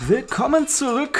Willkommen zurück,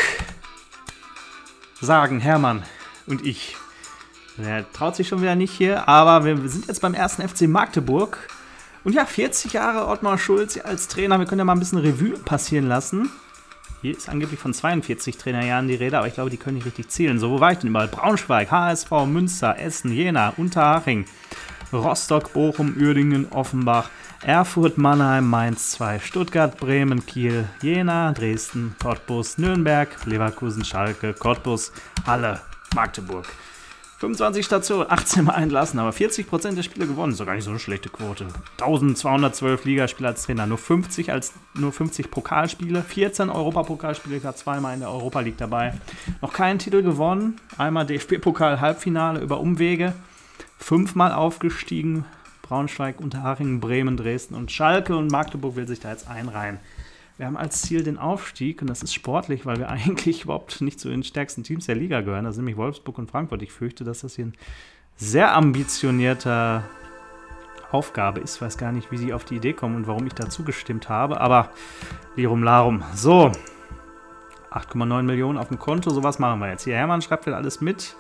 sagen Hermann und ich. Er traut sich schon wieder nicht hier, aber wir sind jetzt beim 1. FC Magdeburg. Und ja, 40 Jahre Ottmar Schulz als Trainer. Wir können ja mal ein bisschen Revue passieren lassen. Hier ist angeblich von 42 Trainerjahren die Rede, aber ich glaube, die können nicht richtig zählen. So, wo war ich denn überall? Braunschweig, HSV, Münster, Essen, Jena, Unterhaching, Rostock, Bochum, Uerdingen, Offenbach, Erfurt, Mannheim, Mainz 2, Stuttgart, Bremen, Kiel, Jena, Dresden, Cottbus, Nürnberg, Leverkusen, Schalke, Cottbus, Halle, Magdeburg. 25 Stationen, 18 Mal entlassen, aber 40% der Spiele gewonnen. Ist doch gar nicht so eine schlechte Quote. 1212 Ligaspiele als Trainer, nur 50 Pokalspiele, 14 Europapokalspiele, gerade zweimal in der Europa League dabei. Noch keinen Titel gewonnen, einmal DFB-Pokal-Halbfinale über Umwege, 5-mal aufgestiegen. Braunschweig, Unterhaching, Bremen, Dresden und Schalke, und Magdeburg will sich da jetzt einreihen. Wir haben als Ziel den Aufstieg, und das ist sportlich, weil wir eigentlich überhaupt nicht zu den stärksten Teams der Liga gehören. Das sind nämlich Wolfsburg und Frankfurt. Ich fürchte, dass das hier ein sehr ambitionierter Aufgabe ist. Ich weiß gar nicht, wie sie auf die Idee kommen und warum ich dazu gestimmt habe, aber Lirum Larum. So, 8,9 Millionen auf dem Konto, sowas machen wir jetzt. Hier, Hermann schreibt wieder alles mit.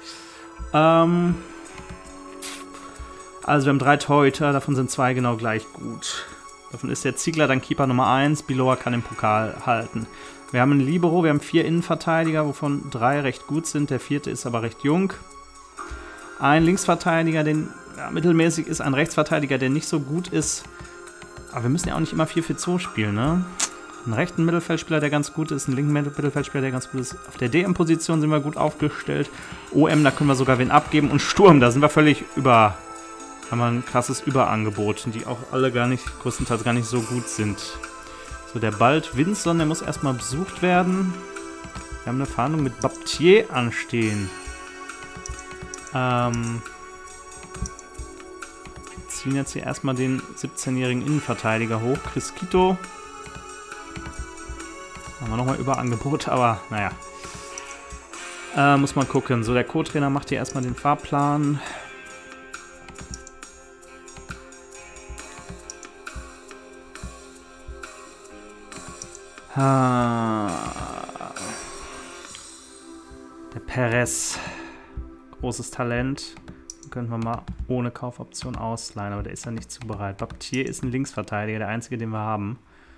Also wir haben 3 Torhüter, davon sind 2 genau gleich gut. Davon ist der Ziegler dann Keeper Nummer 1, Biloa kann den Pokal halten. Wir haben einen Libero, wir haben 4 Innenverteidiger, wovon 3 recht gut sind, der 4. ist aber recht jung. Ein Linksverteidiger, der mittelmäßig ist, ein Rechtsverteidiger, der nicht so gut ist. Aber wir müssen ja auch nicht immer 4-4-2 spielen, ne? Einen rechten Mittelfeldspieler, der ganz gut ist, einen linken Mittelfeldspieler, der ganz gut ist. Auf der DM-Position sind wir gut aufgestellt. OM, da können wir sogar wen abgeben. Und Sturm, da sind wir völlig haben wir ein krasses Überangebot, die auch alle größtenteils gar nicht so gut sind. So, der Bald Winson, der muss erstmal besucht werden. Wir haben eine Verhandlung mit Baptier anstehen. Wir ziehen jetzt hier erstmal den 17-jährigen Innenverteidiger hoch, Chris Kito. Haben wir nochmal Überangebot, aber naja. Muss man gucken. So, der Co-Trainer macht hier erstmal den Fahrplan. Der Perez, großes Talent, den könnten wir mal ohne Kaufoption ausleihen, aber der ist ja nicht zu bereit. Baptier ist ein Linksverteidiger, der einzige, den wir haben.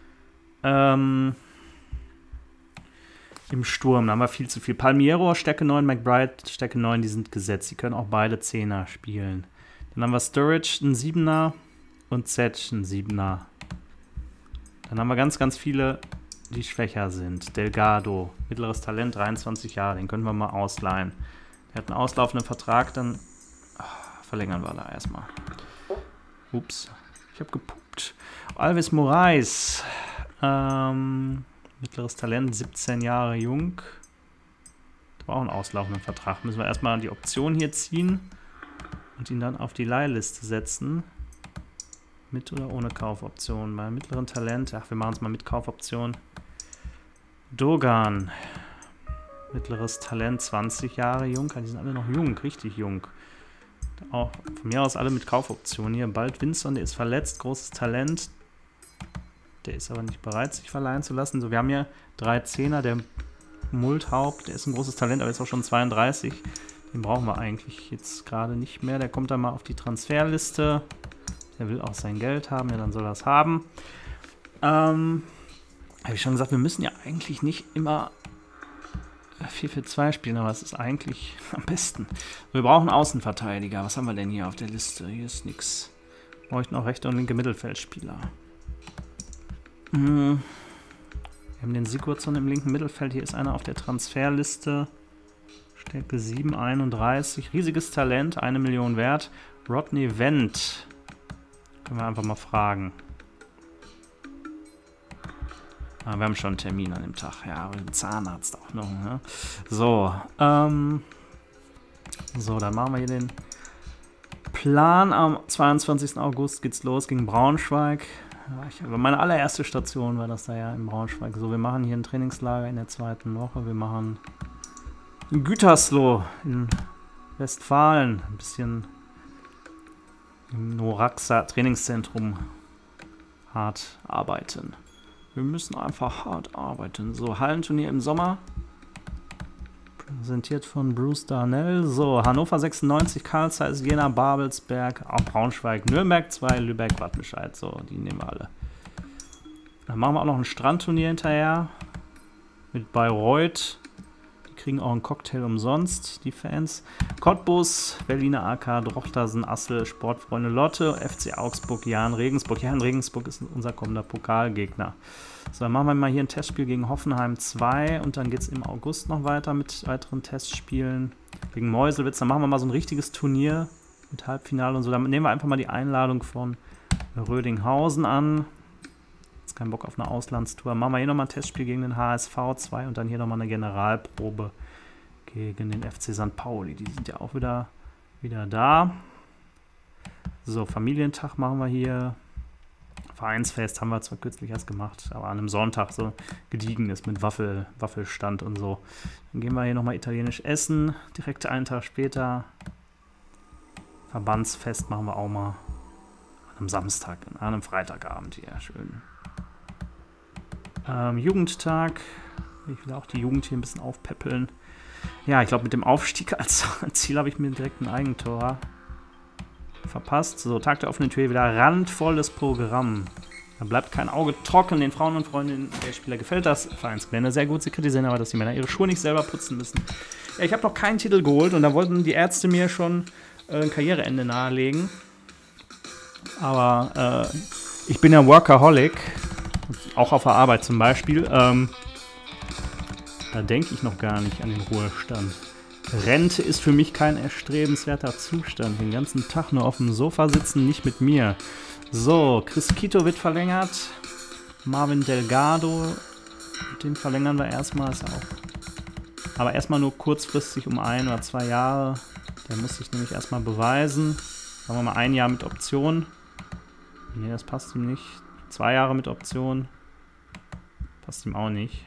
Im Sturm, da haben wir viel zu viel. Palmiero, Stärke 9, McBride, Stärke 9, die sind gesetzt. Die können auch beide 10er spielen. Dann haben wir Sturridge, ein 7er, und Zec, ein 7er. Dann haben wir ganz, ganz viele, die schwächer sind. Delgado, mittleres Talent, 23 Jahre, den können wir mal ausleihen. Der hat einen auslaufenden Vertrag, dann verlängern wir da erstmal. Ups, ich habe gepupt. Alves Moraes, mittleres Talent, 17 Jahre jung. Der braucht einen auslaufenden Vertrag. Müssen wir erstmal die Option hier ziehen und ihn dann auf die Leihliste setzen. Mit oder ohne Kaufoption. Bei mittleren Talent, wir machen es mal mit Kaufoption. Dogan, mittleres Talent, 20 Jahre jung. Die sind alle noch jung, richtig jung. Auch von mir aus alle mit Kaufoption hier. Bald Winson, der ist verletzt, großes Talent. Der ist aber nicht bereit, sich verleihen zu lassen. So, wir haben hier 3 Zehner, der Multhaupt, der ist ein großes Talent, aber ist auch schon 32. Den brauchen wir eigentlich jetzt gerade nicht mehr. Der kommt dann mal auf die Transferliste. Der will auch sein Geld haben, ja, dann soll er es haben. Habe ich schon gesagt, wir müssen ja eigentlich nicht immer 4-4-2 spielen, aber es ist eigentlich am besten. Wir brauchen Außenverteidiger. Was haben wir denn hier auf der Liste? Hier ist nichts. Wir bräuchten auch rechte und linke Mittelfeldspieler. Wir haben den Sigurdsson im linken Mittelfeld. Hier ist einer auf der Transferliste. Stärke 7, 31. Riesiges Talent, 1 Million wert. Rodney Wendt. Können wir einfach mal fragen. Wir haben schon einen Termin an dem Tag. Ja, aber den Zahnarzt auch noch. Ne? So, so, dann machen wir hier den Plan. Am 22. August geht's los gegen Braunschweig. Ja, meine allererste Station war das da ja in Braunschweig. So, wir machen hier ein Trainingslager in der 2. Woche. Wir machen in Gütersloh in Westfalen ein bisschen im Noraxa Trainingszentrum hart arbeiten. Wir müssen einfach hart arbeiten. So, Hallenturnier im Sommer. Präsentiert von Bruce Darnell. So, Hannover 96, Karl Zeiss, Jena, Babelsberg, auch Braunschweig, Nürnberg 2, Lübeck, Wattenscheid. So, die nehmen wir alle. Dann machen wir auch noch ein Strandturnier hinterher. Mit Bayreuth. Die kriegen auch einen Cocktail umsonst, die Fans. Cottbus, Berliner AK, Drochtersen, Assel, Sportfreunde Lotte, FC Augsburg, Jahn Regensburg. Jahn Regensburg ist unser kommender Pokalgegner. So, dann machen wir mal hier ein Testspiel gegen Hoffenheim 2 und dann geht es im August noch weiter mit weiteren Testspielen gegen Meuselwitz. Dann machen wir mal so ein richtiges Turnier mit Halbfinale und so. Dann nehmen wir einfach mal die Einladung von Rödinghausen an. Jetzt kein Bock auf eine Auslandstour. Machen wir hier nochmal ein Testspiel gegen den HSV 2 und dann hier nochmal eine Generalprobe gegen den FC St. Pauli. Die sind ja auch wieder da. So, Familientag machen wir hier. Vereinsfest haben wir zwar kürzlich erst gemacht, aber an einem Sonntag so gediegenes mit Waffelstand und so. Dann gehen wir hier nochmal italienisch essen, direkt einen Tag später. Verbandsfest machen wir auch mal an einem Samstag, an einem Freitagabend hier, schön. Jugendtag, ich will auch die Jugend hier ein bisschen aufpäppeln. Ja, ich glaube mit dem Aufstieg als Ziel habe ich mir direkt ein Eigentor verpasst. So, Tag der offenen Tür, wieder randvolles Programm. Da bleibt kein Auge trocken. Den Frauen und Freundinnen der Spieler gefällt das Vereinsgelände sehr gut. Sie kritisieren aber, dass die Männer ihre Schuhe nicht selber putzen müssen. Ja, ich habe noch keinen Titel geholt und da wollten die Ärzte mir schon ein Karriereende nahelegen. Aber ich bin ja Workaholic, auch auf der Arbeit zum Beispiel. Da denke ich noch gar nicht an den Ruhestand. Rente ist für mich kein erstrebenswerter Zustand. Den ganzen Tag nur auf dem Sofa sitzen, nicht mit mir. So, Chris Quito wird verlängert. Marvin Delgado, den verlängern wir erstmal. Ist auch, aber erstmal nur kurzfristig um 1 oder 2 Jahre. Der muss sich nämlich erstmal beweisen. Sagen wir mal 1 Jahr mit Option. Nee, das passt ihm nicht. 2 Jahre mit Option. Passt ihm auch nicht.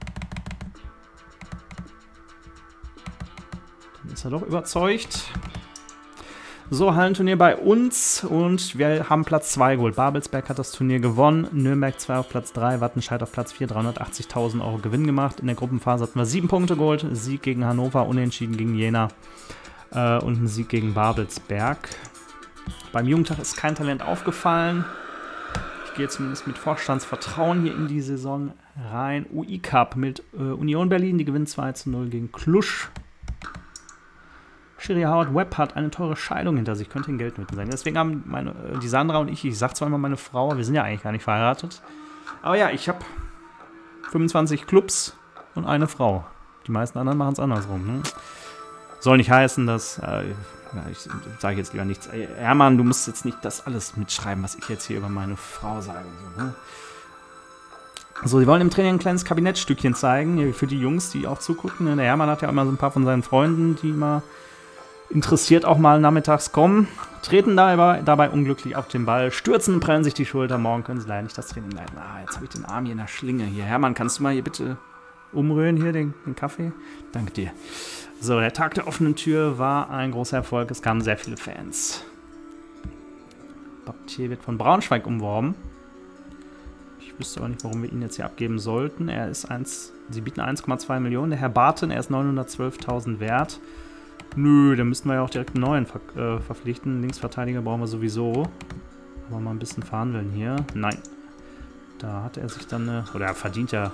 Ist er doch überzeugt. So, Hallenturnier bei uns und wir haben Platz 2 geholt. Babelsberg hat das Turnier gewonnen, Nürnberg 2 auf Platz 3, Wattenscheid auf Platz 4, 380.000 € Gewinn gemacht. In der Gruppenphase hatten wir 7 Punkte geholt, Sieg gegen Hannover, Unentschieden gegen Jena und ein Sieg gegen Babelsberg. Beim Jugendtag ist kein Talent aufgefallen. Ich gehe zumindest mit Vorstandsvertrauen hier in die Saison rein. UI Cup mit Union Berlin, die gewinnt 2:0 gegen Cluj. Schiri Howard Webb hat eine teure Scheidung hinter sich, könnte in Geldnöten sein. Deswegen haben die Sandra und ich sag zwar immer meine Frau, wir sind ja eigentlich gar nicht verheiratet. Aber ja, ich habe 25 Clubs und eine Frau. Die meisten anderen machen es andersrum. Ne? Soll nicht heißen, dass, ich sage jetzt lieber nichts. Hermann, du musst jetzt nicht das alles mitschreiben, was ich jetzt hier über meine Frau sage. So, ne? So, die wollen im Training ein kleines Kabinettstückchen zeigen, für die Jungs, die auch zugucken. Der Hermann hat ja immer so ein paar von seinen Freunden, die mal interessiert auch mal nachmittags kommen, treten dabei unglücklich auf den Ball, stürzen, prellen sich die Schulter, morgen können sie leider nicht das Training leiten. Jetzt habe ich den Arm hier in der Schlinge. Hier, Hermann, kannst du mal hier bitte umrühren, hier den Kaffee? Danke dir. So, der Tag der offenen Tür war ein großer Erfolg, es kamen sehr viele Fans. Baptier wird von Braunschweig umworben. Ich wüsste aber nicht, warum wir ihn jetzt hier abgeben sollten. Sie bieten 1,2 Millionen. Der Herr Barton, er ist 912.000 wert. Nö, dann müssten wir ja auch direkt einen neuen verpflichten. Linksverteidiger brauchen wir sowieso. Aber mal ein bisschen verhandeln hier. Nein. Da hat er sich dann oder er verdient ja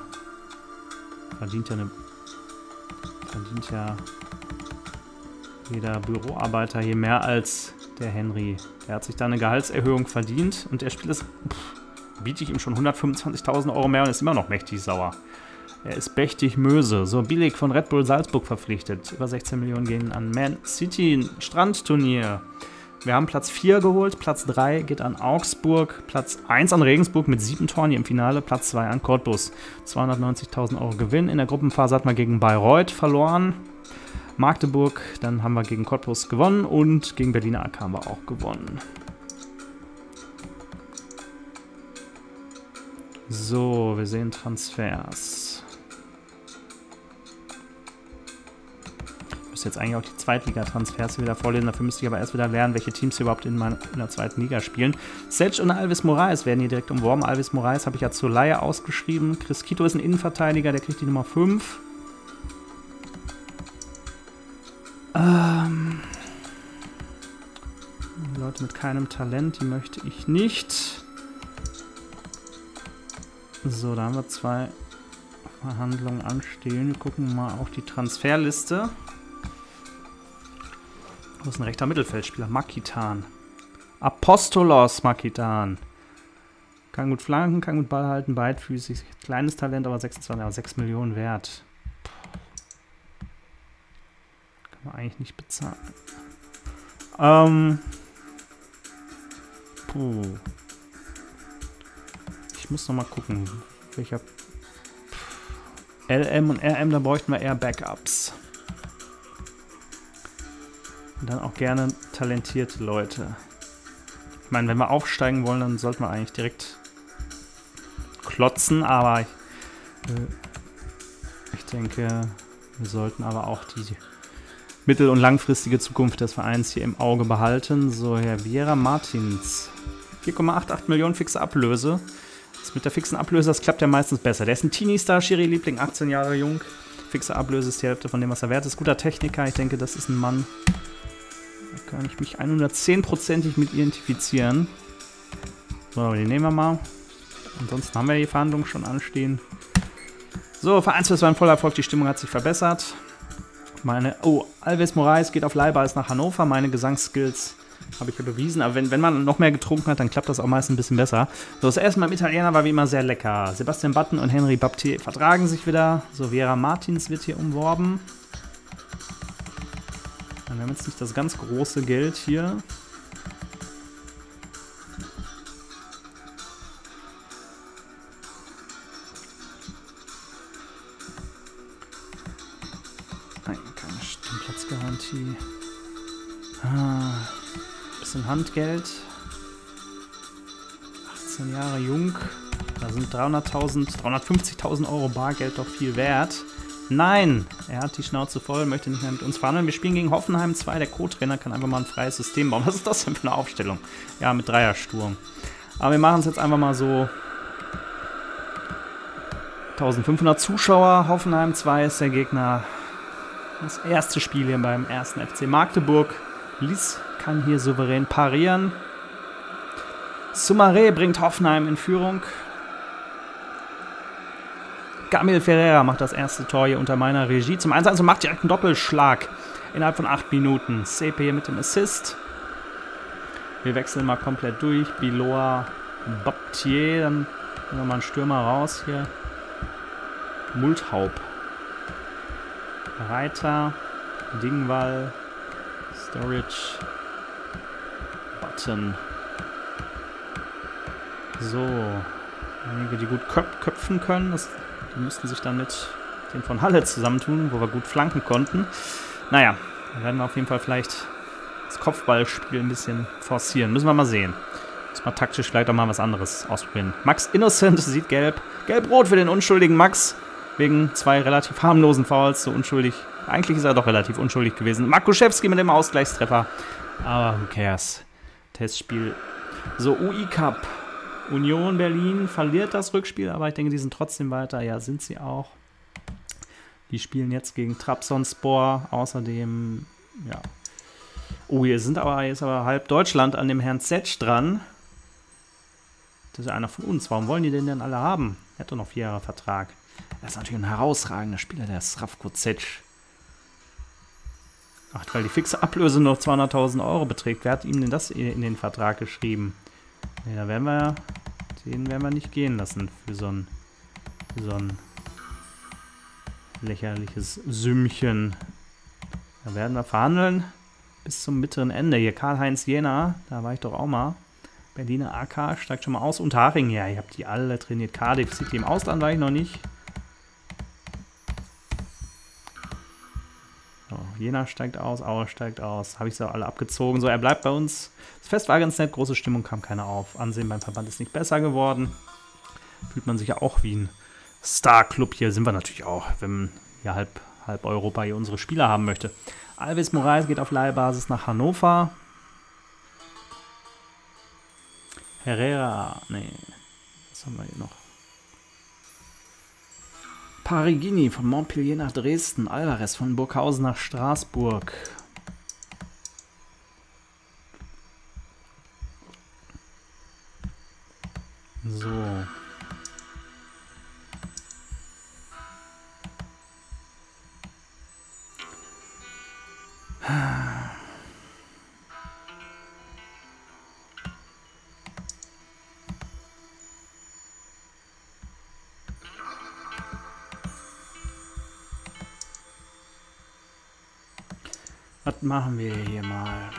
jeder Büroarbeiter hier mehr als der Henry. Der hat sich da eine Gehaltserhöhung verdient und der Spiel ist, biete ich ihm schon 125.000 € mehr und ist immer noch mächtig sauer. Er ist mächtig Möse. So, Billig von Red Bull Salzburg verpflichtet. Über 16 Millionen gehen an Man City. Ein Strandturnier. Wir haben Platz 4 geholt. Platz 3 geht an Augsburg. Platz 1 an Regensburg mit 7 Toren hier im Finale. Platz 2 an Cottbus. 290.000 € Gewinn. In der Gruppenphase hat man gegen Bayreuth verloren. Magdeburg, dann haben wir gegen Cottbus gewonnen und gegen Berliner AK haben wir auch gewonnen. So, wir sehen Transfers. müsste jetzt eigentlich auch die Zweitliga-Transfers wieder vorlesen. Dafür müsste ich aber erst wieder lernen, welche Teams hier überhaupt in der zweiten Liga spielen. Sedge und Alves Moraes werden hier direkt umworben. Alves Moraes habe ich ja zur Leihe ausgeschrieben. Chris Quito ist ein Innenverteidiger, der kriegt die Nummer 5. Leute mit keinem Talent, die möchte ich nicht. So, da haben wir 2 Verhandlungen anstehen. Wir gucken mal auf die Transferliste. Wo ist ein rechter Mittelfeldspieler? Makitan. Apostolos Makitan. Kann gut flanken, kann gut Ball halten, beidfüßig. Kleines Talent, aber 26, aber 6 Millionen wert. Kann man eigentlich nicht bezahlen. Ich muss noch mal gucken, welcher LM und RM, da bräuchten wir eher Backups. Und dann auch gerne talentierte Leute. Ich meine, wenn wir aufsteigen wollen, dann sollten wir eigentlich direkt klotzen, aber ich denke, wir sollten aber auch die mittel- und langfristige Zukunft des Vereins hier im Auge behalten. So, Herr Vieira Martins. 4,88 Millionen fixe Ablöse. Das mit der fixen Ablöse, das klappt ja meistens besser. Der ist ein Teenie-Star, Schiri-Liebling, 18 Jahre jung. Fixe Ablöse ist die Hälfte von dem, was er wert ist. Guter Techniker, ich denke, das ist ein Mann. Da kann ich mich 110%ig mit identifizieren. So, den nehmen wir mal. Ansonsten haben wir die Verhandlungen schon anstehen. So, Vereinsfest war ein voller Erfolg, die Stimmung hat sich verbessert. Alves Moraes geht auf Leihbasis nach Hannover. Meine Gesangsskills habe ich ja bewiesen. Aber wenn man noch mehr getrunken hat, dann klappt das auch meist ein bisschen besser. So, das erste Mal im Italiener war wie immer sehr lecker. Sebastian Button und Henry Baptiste vertragen sich wieder. So, Vieira Martins wird hier umworben. Wir haben jetzt nicht das ganz große Geld hier. Nein, keine Platzgarantie. Bisschen Handgeld. 18 Jahre jung. Da sind 350.000 Euro Bargeld doch viel wert. Nein, er hat die Schnauze voll, möchte nicht mehr mit uns verhandeln. Wir spielen gegen Hoffenheim 2. Der Co-Trainer kann einfach mal ein freies System bauen. Was ist das denn für eine Aufstellung? Ja, mit Dreiersturm. Aber wir machen es jetzt einfach mal so. 1500 Zuschauer. Hoffenheim 2 ist der Gegner. Das erste Spiel hier beim 1. FC Magdeburg. Lies kann hier souverän parieren. Soumaré bringt Hoffenheim in Führung. Gamil Ferreira macht das erste Tor hier unter meiner Regie. Zum 1-1 und macht direkt einen Doppelschlag innerhalb von 8 Minuten. Sepe hier mit dem Assist. Wir wechseln mal komplett durch. Biloa, Baptiste, dann nehmen wir mal einen Stürmer raus hier. Multhaup. Reiter, Dingwall, Storage, Button. So, einige, die gut köpfen können. Die müssten sich dann mit den von Halle zusammentun, wo wir gut flanken konnten. Naja, dann werden wir auf jeden Fall vielleicht das Kopfballspiel ein bisschen forcieren. Müssen wir mal sehen. Müssen wir taktisch vielleicht auch mal was anderes ausprobieren. Max Innocent sieht gelb. Gelb-rot für den unschuldigen Max. Wegen 2 relativ harmlosen Fouls. So unschuldig. Eigentlich ist er doch relativ unschuldig gewesen. Markuszewski mit dem Ausgleichstreffer. Aber who cares? Testspiel. So, UI Cup. Union Berlin verliert das Rückspiel, aber ich denke, die sind trotzdem weiter. Ja, sind sie auch. Die spielen jetzt gegen Trabzonspor. Außerdem, ja. Oh, hier ist aber halb Deutschland an dem Herrn Zetsch dran. Das ist ja einer von uns. Warum wollen die den denn alle haben? Er hat doch noch 4 Jahre Vertrag. Er ist natürlich ein herausragender Spieler, der Sravko Zetsch. Ach, weil die fixe Ablöse nur 200.000 Euro beträgt. Wer hat ihm denn das in den Vertrag geschrieben? Nee, da den werden wir nicht gehen lassen für so ein lächerliches Sümmchen. Da werden wir verhandeln bis zum bitteren Ende. Hier Karl-Heinz Jena, da war ich doch auch mal. Berliner AK steigt schon mal aus. Unterhaching, ja, ich habe die alle trainiert. Cardiff City im Ausland war ich noch nicht. So, Jena steigt aus, Aue steigt aus. Habe ich sie alle abgezogen. So, er bleibt bei uns. Das Fest war ganz nett, große Stimmung, kam keiner auf. Ansehen beim Verband ist nicht besser geworden. Fühlt man sich ja auch wie ein Star-Club. Hier sind wir natürlich auch. Wir haben hier halb Europa hier unsere Spieler haben möchte. Alves Moraes geht auf Leihbasis nach Hannover. Herrera, nee, was haben wir hier noch? Parigini von Montpellier nach Dresden. Alvarez von Burghausen nach Straßburg. So. Was machen wir hier mal?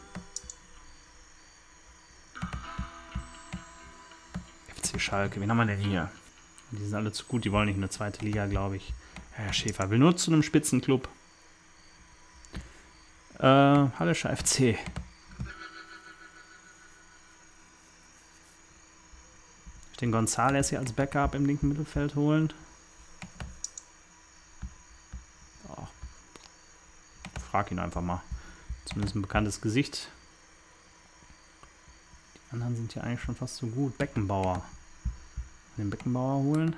FC Schalke, wen haben wir denn hier? Die sind alle zu gut, die wollen nicht in eine zweite Liga, glaube ich. Herr Schäfer will nur zu einem Spitzenclub. Hallischer FC. Den González hier als Backup im linken Mittelfeld holen. Oh. Frag ihn einfach mal. Zumindest ein bekanntes Gesicht. Die anderen sind hier eigentlich schon fast so gut. Beckenbauer. Den Beckenbauer holen.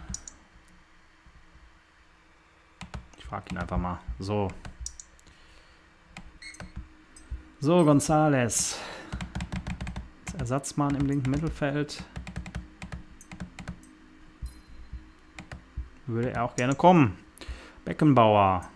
Ich frag ihn einfach mal. So. So, González. Als Ersatzmann im linken Mittelfeld. Würde er auch gerne kommen. Beckenbauer.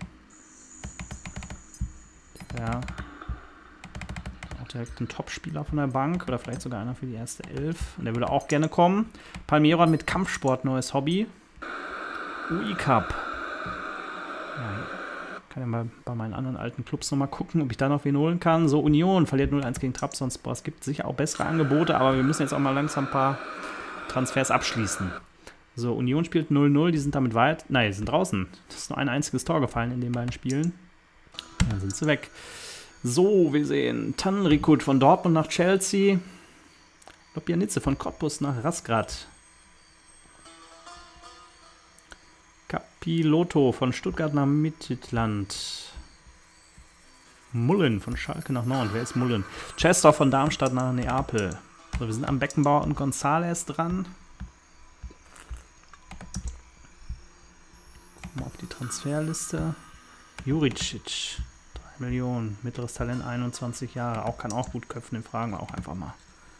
Ja. Auch direkt ein Top-Spieler von der Bank. Oder vielleicht sogar einer für die erste Elf. Und der würde auch gerne kommen. Palmero hat mit Kampfsport neues Hobby. UI Cup. Ja, kann ja mal bei meinen anderen alten Clubs nochmal gucken, ob ich da noch wen holen kann. So, Union verliert 0-1 gegen Trabzonspor. Es gibt sicher auch bessere Angebote, aber wir müssen jetzt auch mal langsam ein paar Transfers abschließen. So, Union spielt 0-0, die sind damit weit. Nein, die sind draußen. Das ist nur ein einziges Tor gefallen in den beiden Spielen. Dann sind sie weg. So, wir sehen Tanrikut von Dortmund nach Chelsea. Lobjanitze von Cottbus nach Razgrad. Capiloto von Stuttgart nach Midtjylland. Mullen von Schalke nach Nord. Wer ist Mullen? Chester von Darmstadt nach Neapel. So, wir sind am Beckenbauer und González dran. Mal auf die Transferliste. Juricic, 3 Millionen, mittleres Talent, 21 Jahre, auch kann auch gut köpfen, den fragen wir auch einfach mal.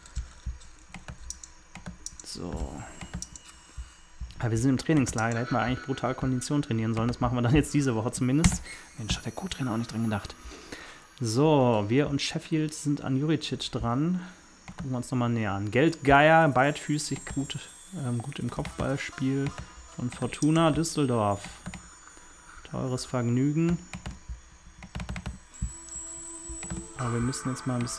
So. Ja, wir sind im Trainingslager, da hätten wir eigentlich brutal Kondition trainieren sollen, das machen wir dann jetzt diese Woche zumindest. Mensch, hat der Co-Trainer auch nicht dran gedacht. So, wir und Sheffield sind an Juricic dran. Gucken wir uns nochmal näher an. Geldgeier, beidfüßig, gut im Kopfballspiel. Von Fortuna Düsseldorf. Teures Vergnügen. Aber wir müssen jetzt mal ein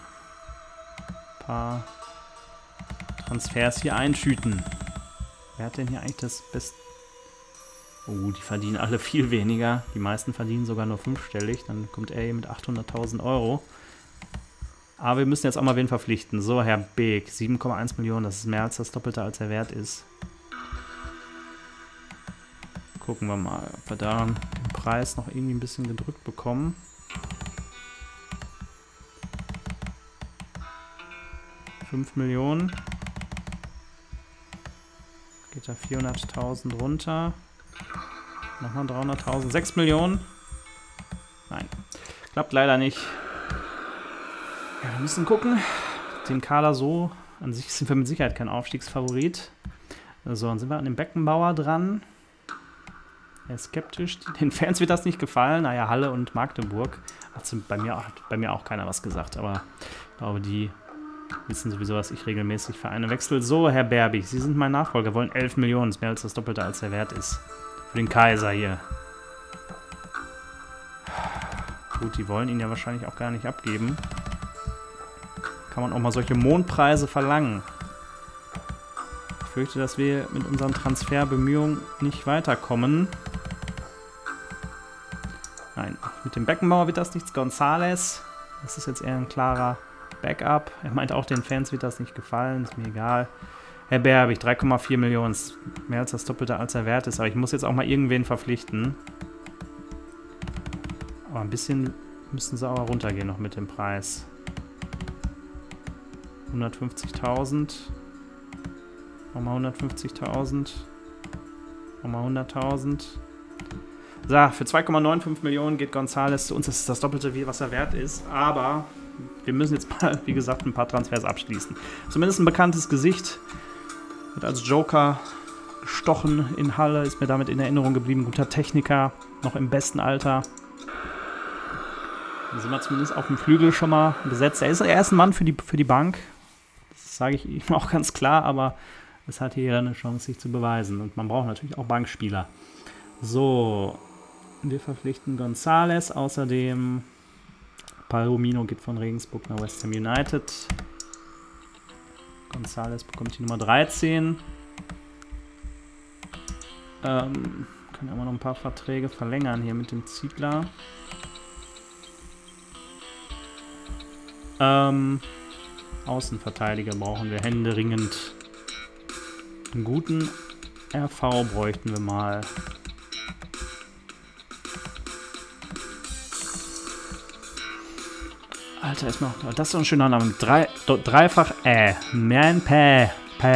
paar Transfers hier eintüten. Wer hat denn hier eigentlich das Beste? Oh, die verdienen alle viel weniger. Die meisten verdienen sogar nur fünfstellig. Dann kommt er hier mit 800.000 Euro. Aber wir müssen jetzt auch mal wen verpflichten. So, Herr Beek, 7,1 Millionen. Das ist mehr als das Doppelte, als er wert ist. Gucken wir mal, ob wir da den Preis noch irgendwie ein bisschen gedrückt bekommen. $5 Millionen. Geht da 400.000 runter. Nochmal 300.000. 6 Millionen. Nein, klappt leider nicht. Ja, wir müssen gucken. Den Kader so. An sich sind wir mit Sicherheit kein Aufstiegsfavorit. So, dann sind wir an dem Beckenbauer dran. Er ist skeptisch. Den Fans wird das nicht gefallen. Naja, Halle und Magdeburg. Hat bei mir auch keiner was gesagt. Aber ich glaube, die wissen sowieso, dass ich regelmäßig Vereine wechsle. So, Herr Berbig, Sie sind mein Nachfolger. Wollen 11 Millionen. Das ist mehr als das Doppelte, als der Wert ist. Für den Kaiser hier. Gut, die wollen ihn ja wahrscheinlich auch gar nicht abgeben. Kann man auch mal solche Mondpreise verlangen. Ich fürchte, dass wir mit unseren Transferbemühungen nicht weiterkommen. Nein, mit dem Beckenbauer wird das nichts. González, das ist jetzt eher ein klarer Backup. Er meint auch, den Fans wird das nicht gefallen, ist mir egal. Herr Berbig, 3,4 Millionen, mehr als das Doppelte, als er wert ist. Aber ich muss jetzt auch mal irgendwen verpflichten. Aber ein bisschen müssen sie aber runtergehen noch mit dem Preis. 150.000. Nochmal 150.000. Nochmal 100.000. So, für 2,95 Millionen geht González zu uns. Das ist das Doppelte, wie was er wert ist. Aber wir müssen jetzt mal, wie gesagt, ein paar Transfers abschließen. Zumindest ein bekanntes Gesicht. Wird als Joker gestochen in Halle. Ist mir damit in Erinnerung geblieben. Guter Techniker. Noch im besten Alter. Dann sind wir zumindest auf dem Flügel schon mal besetzt. Er ist ein Mann für die Bank. Das sage ich ihm auch ganz klar. Aber es hat hier eine Chance, sich zu beweisen. Und man braucht natürlich auch Bankspieler. So, wir verpflichten González. Außerdem Palomino geht von Regensburg nach West Ham United. González bekommt die Nummer 13. Können immer noch ein paar Verträge verlängern hier mit dem Ziegler. Außenverteidiger brauchen wir händeringend. Einen guten RV bräuchten wir mal. Alter, ist noch. Das ist doch ein schöner Name. Dreifach Man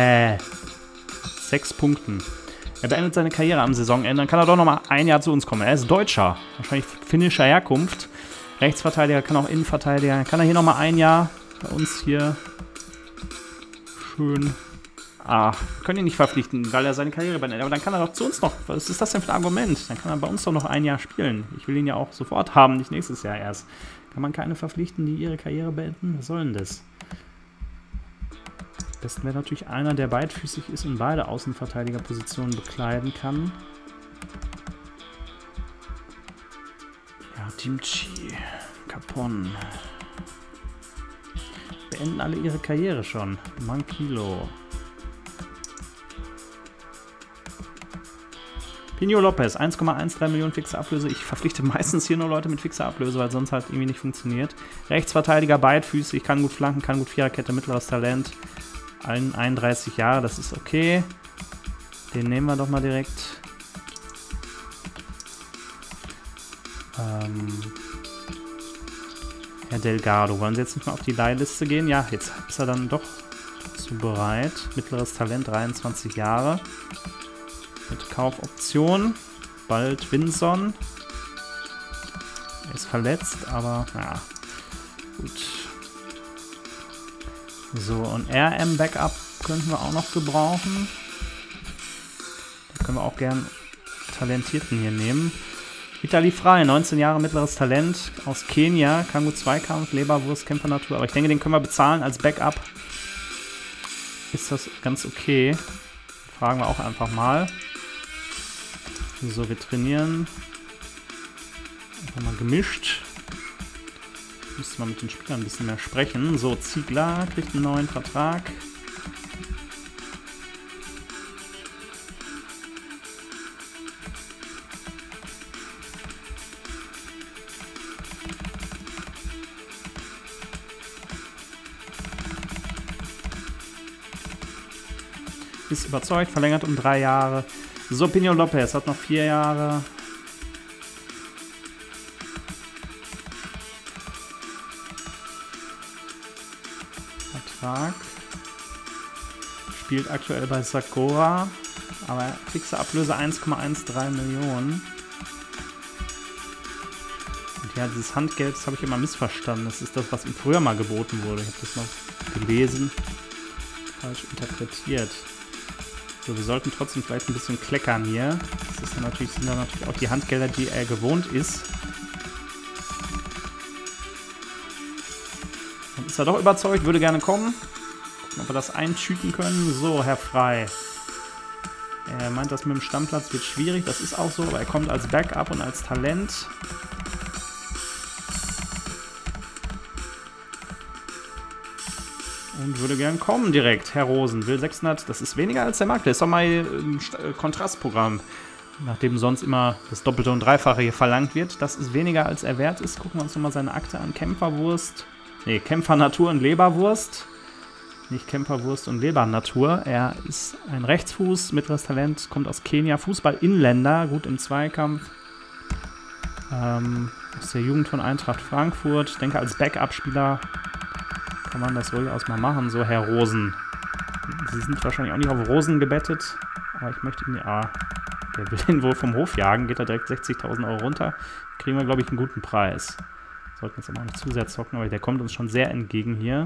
6 Punkten. Er beendet seine Karriere am Saisonende. Dann kann er doch noch mal ein Jahr zu uns kommen. Er ist Deutscher. Wahrscheinlich finnischer Herkunft. Rechtsverteidiger, kann auch Innenverteidiger. Kann er hier noch mal ein Jahr bei uns hier schön. Wir können ihn nicht verpflichten, weil er seine Karriere beendet. Aber dann kann er doch zu uns noch. Was ist das denn für ein Argument? Dann kann er bei uns doch noch ein Jahr spielen. Ich will ihn ja auch sofort haben, nicht nächstes Jahr erst. Kann man keine verpflichten, die ihre Karriere beenden? Was soll denn das? Am besten wäre natürlich einer, der beidfüßig ist und beide Außenverteidigerpositionen bekleiden kann. Ja, Dimci, Capon. Beenden alle ihre Karriere schon. Mankilo. Pino Lopez, 1,13 Millionen fixe Ablöse. Ich verpflichte meistens hier nur Leute mit fixer Ablöse, weil sonst halt irgendwie nicht funktioniert. Rechtsverteidiger, beidfüßig, kann gut flanken, kann gut Viererkette, mittleres Talent. 31 Jahre, das ist okay. Den nehmen wir doch mal direkt. Herr Delgado, wollen Sie jetzt nicht mal auf die Leihliste gehen? Ja, jetzt ist er dann doch dazu bereit. Mittleres Talent, 23 Jahre. Mit Kaufoption. Bald Vinson. Er ist verletzt, aber ja, gut. So, und RM-Backup könnten wir auch noch gebrauchen. Da können wir auch gern Talentierten hier nehmen. Vitali Frei, 19 Jahre mittleres Talent aus Kenia. Kann gut Zweikampf, Leberwurst, Kämpfernatur. Aber ich denke, den können wir bezahlen als Backup. Ist das ganz okay? Fragen wir auch einfach mal. So, wir trainieren. Einfach mal gemischt. Müssen wir mit den Spielern ein bisschen mehr sprechen. So, Ziegler kriegt einen neuen Vertrag. Ist überzeugt, verlängert um 3 Jahre. So, Pino Lopez hat noch 4 Jahre. Vertrag. Spielt aktuell bei Sakura. Aber fixe Ablöse 1,13 Millionen. Und ja, dieses Handgeld, das habe ich immer missverstanden. Das ist das, was ihm früher mal geboten wurde. Ich habe das noch gelesen. Falsch interpretiert. So, wir sollten trotzdem vielleicht ein bisschen kleckern hier. Das ist dann natürlich, sind dann natürlich auch die Handgelder, die er gewohnt ist. Dann ist er doch überzeugt, würde gerne kommen. Gucken, ob wir das einschüten können. So, Herr Frei. Er meint, das mit dem Stammplatz wird schwierig. Das ist auch so, aber er kommt als Backup und als Talent. Und würde gern kommen direkt. Herr Rosen will 600. Das ist weniger als der Markt. Das ist doch mal ein Kontrastprogramm. Nachdem sonst immer das Doppelte und Dreifache hier verlangt wird. Das ist weniger als er wert ist. Gucken wir uns nochmal seine Akte an. Kämpferwurst. Ne, Kämpfernatur und Leberwurst. Nicht Kämpferwurst und Lebernatur. Er ist ein Rechtsfuß, mittleres Talent, kommt aus Kenia. Fußball-Inländer, gut im Zweikampf. Aus der Jugend von Eintracht Frankfurt. Ich denke, als Backup-Spieler kann man das durchaus mal machen. So, Herr Rosen. Sie sind wahrscheinlich auch nicht auf Rosen gebettet. Aber ich möchte ihn... Ja, der will ihn wohl vom Hof jagen. Geht da direkt 60.000 Euro runter. Kriegen wir, glaube ich, einen guten Preis. Sollten jetzt aber auch nicht zu sehr zocken, aber der kommt uns schon sehr entgegen hier.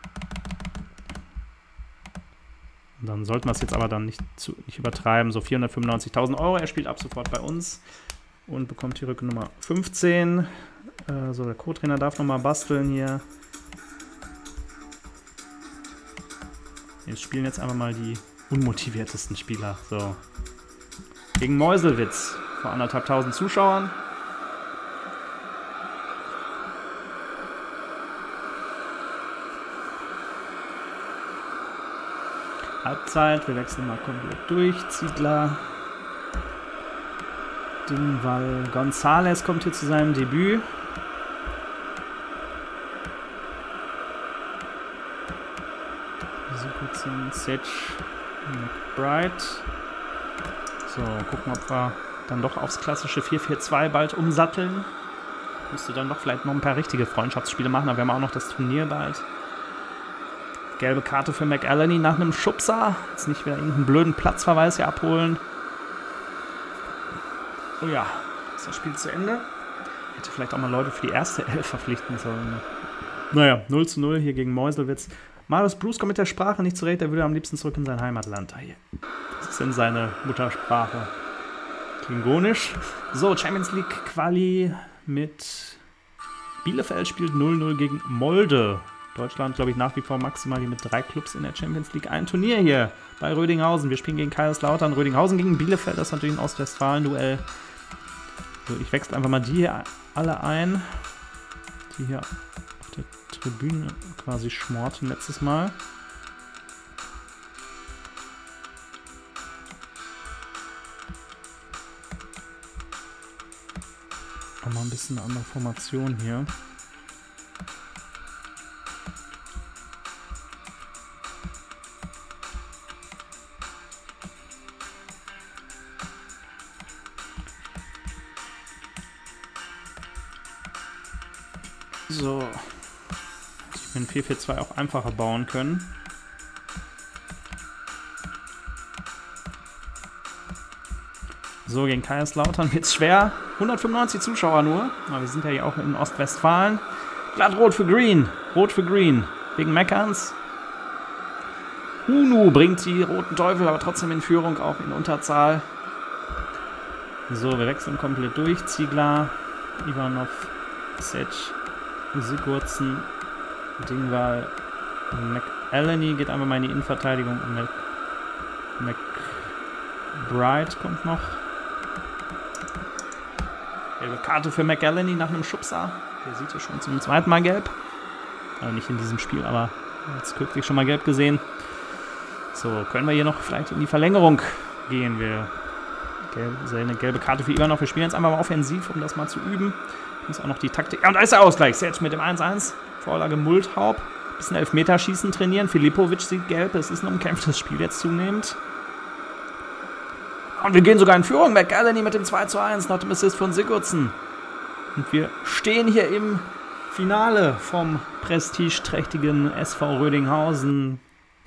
Und dann sollten wir es jetzt aber dann nicht übertreiben. So 495.000 Euro. Er spielt ab sofort bei uns und bekommt die Rückennummer 15. So, der Co-Trainer darf nochmal basteln hier. Wir spielen jetzt einfach mal die unmotiviertesten Spieler. So. Gegen Meuselwitz vor 1.500 Zuschauern. Halbzeit, wir wechseln mal komplett durch. Ziegler, Dingwall, González kommt hier zu seinem Debüt. Sigurdsson, Setsch, McBride. So, gucken, ob wir dann doch aufs klassische 4-4-2 bald umsatteln. Müsste dann doch vielleicht noch ein paar richtige Freundschaftsspiele machen, aber wir haben auch noch das Turnier bald. Gelbe Karte für McAleny nach einem Schubser. Jetzt nicht wieder irgendeinen blöden Platzverweis hier abholen. Oh ja, ist das Spiel zu Ende? Hätte vielleicht auch mal Leute für die erste Elf verpflichten sollen. Naja, 0:0 hier gegen Meuselwitz. Marius Bruce kommt mit der Sprache nicht zurecht. Er würde am liebsten zurück in sein Heimatland. Das ist denn seine Muttersprache? Klingonisch. So, Champions League Quali mit Bielefeld spielt 0:0 gegen Molde. Deutschland, glaube ich, nach wie vor maximal hier mit 3 Clubs in der Champions League. Ein Turnier hier bei Rödinghausen. Wir spielen gegen Kaiserslautern. Rödinghausen gegen Bielefeld. Das ist natürlich ein Ostwestfalen-Duell. So, ich wechsle einfach mal die hier alle ein, die hier auf der Tribüne quasi schmorten letztes Mal. Auch mal ein bisschen eine andere Formation hier. So, ich bin 4-4-2 auch einfacher bauen können. So, gegen Kaiserslautern wird es schwer. 195 Zuschauer nur, aber wir sind ja hier auch in Ostwestfalen. Glatt rot für Green, rot für Green, wegen Meckerns. Hunu bringt die roten Teufel, aber trotzdem in Führung, auch in Unterzahl. So, wir wechseln komplett durch. Ziegler, Ivanov, Setsch, Sigurdsson, Dingwall, McAleny geht einfach mal in die Innenverteidigung. McBride kommt noch. Gelbe Karte für McAleny nach einem Schubser. Der sieht hier schon zum zweiten Mal gelb. Also nicht in diesem Spiel, aber jetzt kürzlich schon mal gelb gesehen. So, können wir hier noch vielleicht in die Verlängerung gehen. Eine gelbe Karte für Ivanov. Wir spielen jetzt einfach mal offensiv, um das mal zu üben. Muss auch noch die Taktik. Ja, und da ist der Ausgleich. Setsch mit dem 1:1. Vorlage Multhaup. Bisschen Elfmeterschießen trainieren. Filipovic sieht gelb. Es ist ein umkämpftes Spiel jetzt zunehmend. Und wir gehen sogar in Führung. McAleny mit dem 2:1 nach dem Assist von Sigurdsson. Und wir stehen hier im Finale vom prestigeträchtigen SV Rödinghausen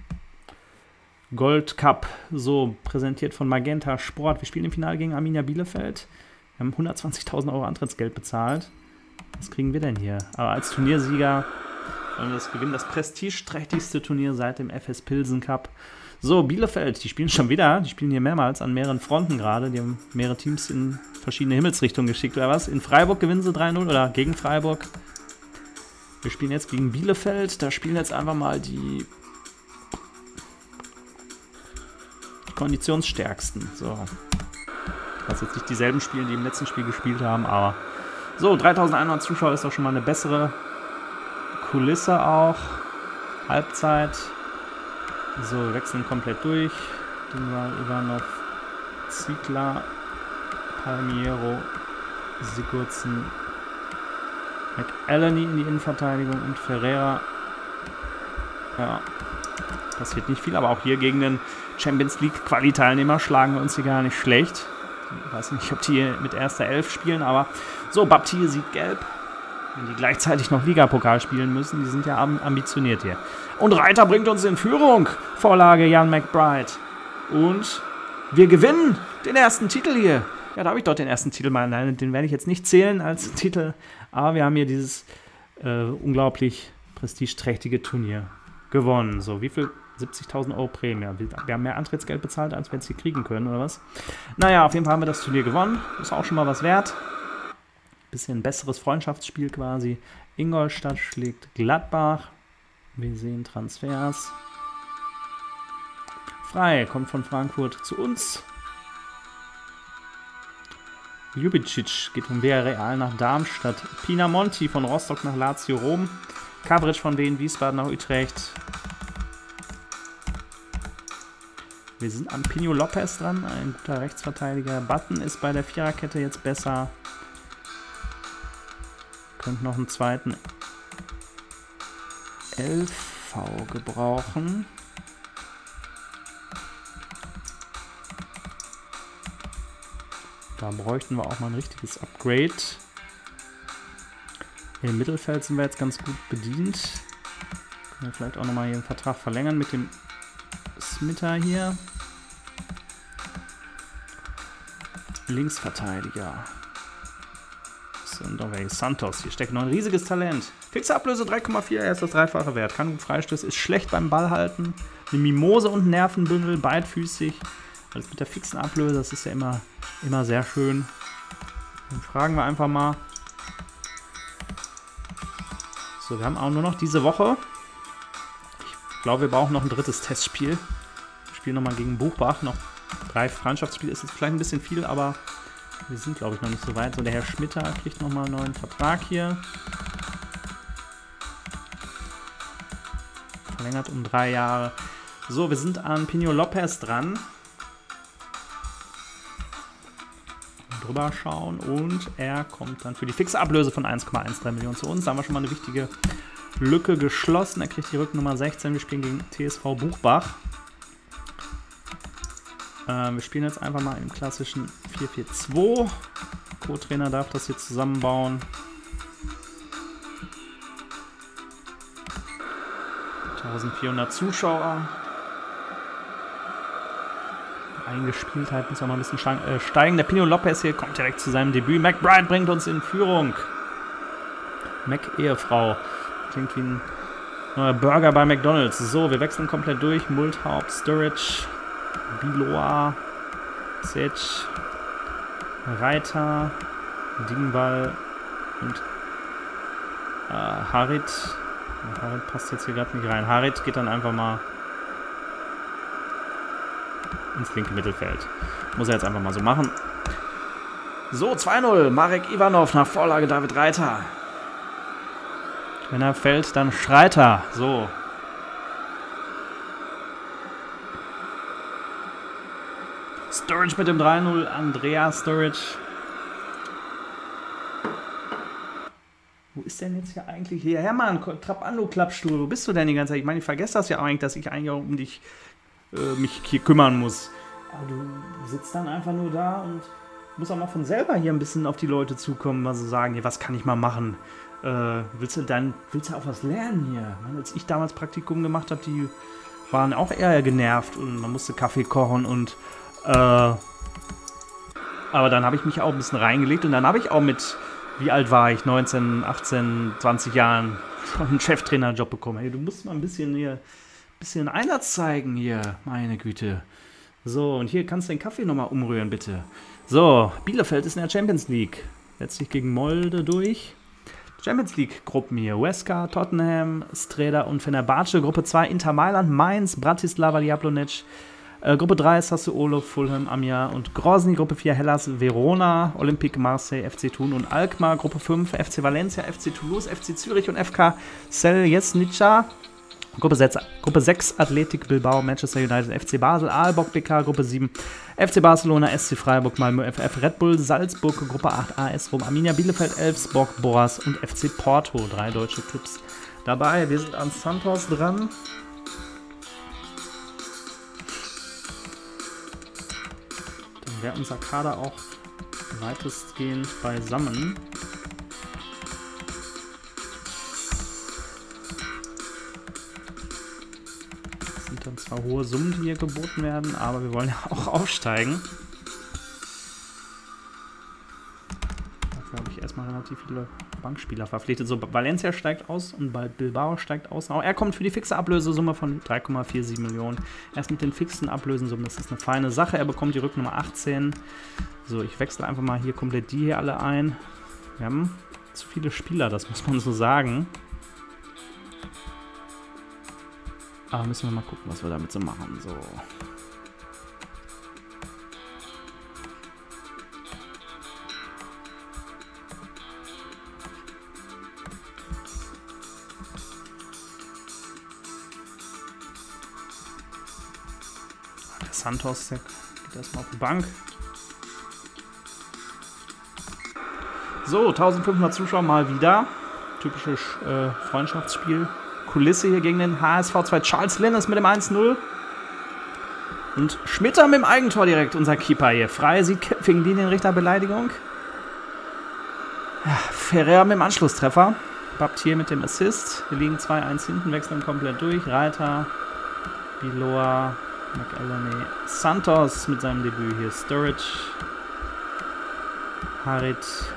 Gold Cup. So, präsentiert von Magenta Sport. Wir spielen im Finale gegen Arminia Bielefeld. Wir haben 120.000 Euro Antrittsgeld bezahlt. Was kriegen wir denn hier? Aber als Turniersieger wollen wir das gewinnen. Das prestigeträchtigste Turnier seit dem FS Pilsen Cup. So, Bielefeld, die spielen schon wieder. Die spielen hier mehrmals an mehreren Fronten gerade. Die haben mehrere Teams in verschiedene Himmelsrichtungen geschickt oder was. In Freiburg gewinnen sie 3:0 oder gegen Freiburg. Wir spielen jetzt gegen Bielefeld. Da spielen jetzt einfach mal die Konditionsstärksten. So. Was jetzt nicht dieselben spielen, die im letzten Spiel gespielt haben, aber so, 3.100 Zuschauer ist doch schon mal eine bessere Kulisse auch. Halbzeit. So, wir wechseln komplett durch. Dingwall, Ivanov, Ziegler, Palmiero, Sigurdsson, McAleny in die Innenverteidigung und Ferreira. Ja, passiert nicht viel, aber auch hier gegen den Champions League Quali-Teilnehmer schlagen wir uns hier gar nicht schlecht. Ich weiß nicht, ob die mit erster Elf spielen, aber so, Baptiste sieht gelb. Wenn die gleichzeitig noch Ligapokal spielen müssen, die sind ja ambitioniert hier. Und Reiter bringt uns in Führung. Vorlage Jan McBride. Und wir gewinnen den ersten Titel hier. Ja, da habe ich doch den ersten Titel mal. Nein, den werde ich jetzt nicht zählen als Titel. Aber wir haben hier dieses unglaublich prestigeträchtige Turnier gewonnen. So, wie viel? 70.000 Euro Prämie. Wir haben mehr Antrittsgeld bezahlt, als wir jetzt hier kriegen können, oder was? Naja, auf jeden Fall haben wir das Turnier gewonnen. Ist auch schon mal was wert. Bisschen ein besseres Freundschaftsspiel quasi. Ingolstadt schlägt Gladbach. Wir sehen Transfers. Frei kommt von Frankfurt zu uns. Ljubicic geht von Villarreal nach Darmstadt. Pinamonti von Rostock nach Lazio Rom. Kavric von Wien Wiesbaden nach Utrecht. Wir sind an Pino Lopez dran, ein guter Rechtsverteidiger. Button ist bei der Viererkette jetzt besser. Könnte noch einen zweiten LV gebrauchen. Da bräuchten wir auch mal ein richtiges Upgrade. Im Mittelfeld sind wir jetzt ganz gut bedient. Können wir vielleicht auch nochmal hier einen Vertrag verlängern mit dem Smitter hier. Linksverteidiger. Santos, hier steckt noch ein riesiges Talent. Fixe Ablöse 3,4, er ist das dreifache wert. Kann gut Freistöße, ist schlecht beim Ball halten. Eine Mimose und ein Nervenbündel, beidfüßig. Alles mit der fixen Ablöse, das ist ja immer sehr schön. Dann fragen wir einfach mal. So, wir haben auch nur noch diese Woche. Ich glaube, wir brauchen noch ein drittes Testspiel. Wir spielen nochmal gegen Buchbach. Noch 3 Freundschaftsspiele ist jetzt vielleicht ein bisschen viel, aber wir sind, glaube ich, noch nicht so weit. So, der Herr Schmitter kriegt nochmal einen neuen Vertrag hier. Verlängert um 3 Jahre. So, wir sind an Pino Lopez dran. Drüber schauen und er kommt dann für die fixe Ablöse von 1,13 Millionen zu uns. Da haben wir schon mal eine wichtige Lücke geschlossen. Er kriegt die Rückennummer 16. Wir spielen gegen TSV Buchbach. Wir spielen jetzt einfach mal im klassischen 4-4-2. Co-Trainer darf das hier zusammenbauen. 1400 Zuschauer. Eingespieltheit muss ja mal ein bisschen steigen. Der Pino Lopez hier kommt direkt zu seinem Debüt. McBride bringt uns in Führung. Mac-Ehefrau. Klingt wie ein neuer Burger bei McDonald's. So, wir wechseln komplett durch. Multhaupt, Sturridge, Biloa, Setsch, Reiter, Dingwall und Harit. Harit passt jetzt hier gerade nicht rein. Harit geht dann einfach mal ins linke Mittelfeld. Muss er jetzt einfach mal so machen. So, 2-0. Marek Ivanov nach Vorlage David Reiter. Wenn er fällt, dann schreit er. So. Sturridge mit dem 3-0. Andrea Sturridge. Wo ist denn jetzt hier eigentlich hier? Hermann, trapp an, du Klappstuhl. Wo bist du denn die ganze Zeit? Ich meine, ich vergesse das ja auch eigentlich, dass ich eigentlich auch um dich mich hier kümmern muss. Aber du sitzt dann einfach nur da und musst auch mal von selber hier ein bisschen auf die Leute zukommen, mal so sagen, hier, was kann ich mal machen? Willst du auch was lernen hier? Ich meine, als ich damals Praktikum gemacht habe, die waren auch eher genervt und man musste Kaffee kochen und aber dann habe ich mich auch ein bisschen reingelegt und dann habe ich auch mit, wie alt war ich, 19, 18, 20 Jahren schon einen Cheftrainerjob bekommen. Hey, du musst mal ein bisschen Einsatz zeigen hier, meine Güte. So, und hier kannst du den Kaffee nochmal umrühren, bitte. So, Bielefeld ist in der Champions League. Letztlich gegen Molde durch. Champions League-Gruppen hier. Huesca, Tottenham, Streda und Fenerbahce. Gruppe 2 Inter Mailand, Mainz, Bratislava, Jablonec. Gruppe 3 Sassuolo, Fulham, Amiens und Grozny. Gruppe 4 Hellas, Verona, Olympique Marseille, FC Thun und Alkmaar. Gruppe 5 FC Valencia, FC Toulouse, FC Zürich und FK Seljesnica. Gruppe 6 Athletic Bilbao, Manchester United, FC Basel, Aalborg BK. Gruppe 7 FC Barcelona, SC Freiburg, Malmö FF, Red Bull Salzburg. Gruppe 8 AS Rom, Arminia Bielefeld, Elfsborg, Boras und FC Porto. 3 deutsche Clubs dabei. Wir sind an Santos dran. wäre unser Kader auch weitestgehend beisammen. Das sind dann zwar hohe Summen, die hier geboten werden, aber wir wollen ja auch aufsteigen. Dafür habe ich erstmal relativ viele Bankspieler verpflichtet. So, Valencia steigt aus und Bilbao steigt aus. Auch er kommt für die fixe Ablösesumme von 3,47 Millionen. Erst mit den fixen Ablösesummen, das ist eine feine Sache. Er bekommt die Rücknummer 18. So, ich wechsle einfach mal hier komplett die hier alle ein. Wir haben zu viele Spieler, das muss man so sagen. Aber müssen wir mal gucken, was wir damit so machen. So. Der Santos, der geht erstmal auf die Bank. So, 1500 Zuschauer mal wieder. Typisches Freundschaftsspiel. Kulisse hier gegen den HSV 2. Charles Linnes mit dem 1-0. Und Schmitter mit dem Eigentor direkt, unser Keeper hier. Freie Sieg gegen die Richterbeleidigung. Ja, Ferrer mit dem Anschlusstreffer. Baptier mit dem Assist. Wir liegen 2-1 hinten, wechseln komplett durch. Reiter, Biloa, McElhenney, Santos mit seinem Debüt hier. Sturridge, Harit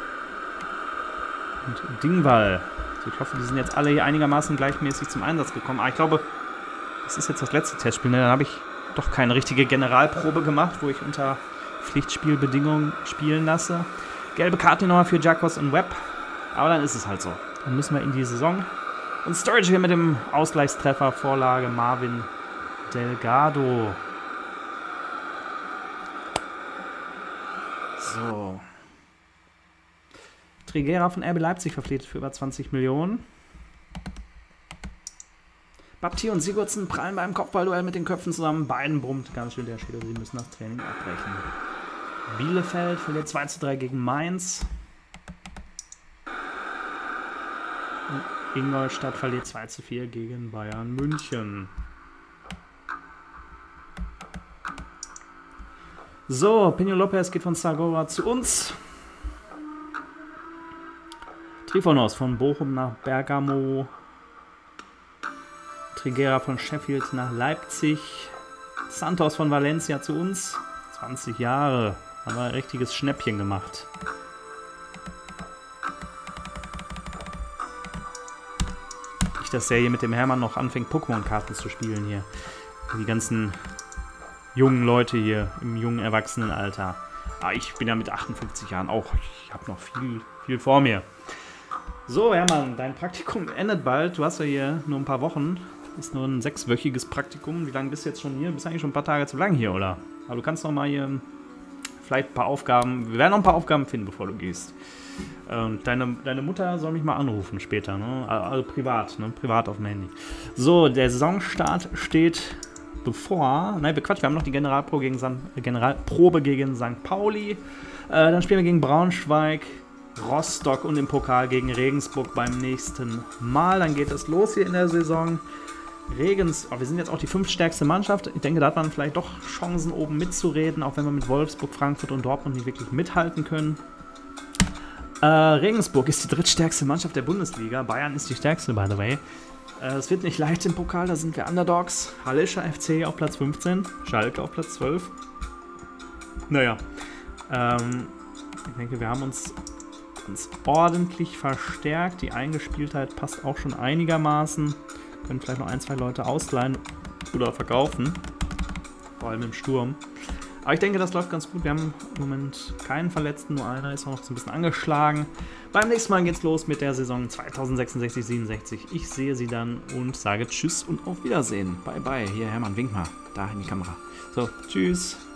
und Dingwall. Also ich hoffe, die sind jetzt alle hier einigermaßen gleichmäßig zum Einsatz gekommen. Aber ich glaube, das ist jetzt das letzte Testspiel. Ne? Dann habe ich doch keine richtige Generalprobe gemacht, wo ich unter Pflichtspielbedingungen spielen lasse. Gelbe Karte nochmal für Jakos und Webb. Aber dann ist es halt so. Dann müssen wir in die Saison. Und Sturridge hier mit dem Ausgleichstreffer, Vorlage Marvin Delgado. So. Triguera von RB Leipzig verpflichtet für über 20 Millionen. Baptier und Sigurdsson prallen beim Kopfballduell mit den Köpfen zusammen. Beiden brummt ganz schön der Schädel. Sie müssen das Training abbrechen. Bielefeld verliert 2:3 gegen Mainz. Und Ingolstadt verliert 2:4 gegen Bayern München. So, Pino Lopez geht von Zagora zu uns. Trifonos von Bochum nach Bergamo. Triguera von Sheffield nach Leipzig. Santos von Valencia zu uns. 20 Jahre. Haben wir ein richtiges Schnäppchen gemacht. Nicht, dass der hier mit dem Hermann noch anfängt, Pokémon-Karten zu spielen hier. Die ganzen jungen Leute hier im jungen Erwachsenenalter. Aber ich bin ja mit 58 Jahren auch. Ich habe noch viel vor mir. So, Hermann, dein Praktikum endet bald. Du hast ja hier nur ein paar Wochen. Ist nur ein 6-wöchiges Praktikum. Wie lange bist du jetzt schon hier? Du bist eigentlich schon ein paar Tage zu lang hier, oder? Aber du kannst noch mal hier vielleicht ein paar Aufgaben... Wir werden noch ein paar Aufgaben finden, bevor du gehst. Deine Mutter soll mich mal anrufen später, ne? Also privat, ne? Privat auf dem Handy. So, der Saisonstart steht bevor... Nein, wir haben noch die Generalprobe gegen St. Pauli. Dann spielen wir gegen Braunschweig, Rostock und im Pokal gegen Regensburg beim nächsten Mal. Dann geht es los hier in der Saison. Wir sind jetzt auch die 5. stärkste Mannschaft. Ich denke, da hat man vielleicht doch Chancen, oben mitzureden, auch wenn wir mit Wolfsburg, Frankfurt und Dortmund nicht wirklich mithalten können. Regensburg ist die 3. stärkste Mannschaft der Bundesliga. Bayern ist die stärkste, by the way. Es wird nicht leicht im Pokal, da sind wir Underdogs. Hallischer FC auf Platz 15, Schalke auf Platz 12. Naja, ich denke, wir haben uns ordentlich verstärkt. Die Eingespieltheit passt auch schon einigermaßen. Können vielleicht noch 1, 2 Leute ausleihen oder verkaufen. Vor allem im Sturm. Aber ich denke, das läuft ganz gut. Wir haben im Moment keinen Verletzten, nur einer ist auch noch so ein bisschen angeschlagen. Beim nächsten Mal geht's los mit der Saison 2066-67. Ich sehe sie dann und sage Tschüss und auf Wiedersehen. Bye, bye. Hier, Hermann, wink mal. Da in die Kamera. So, tschüss.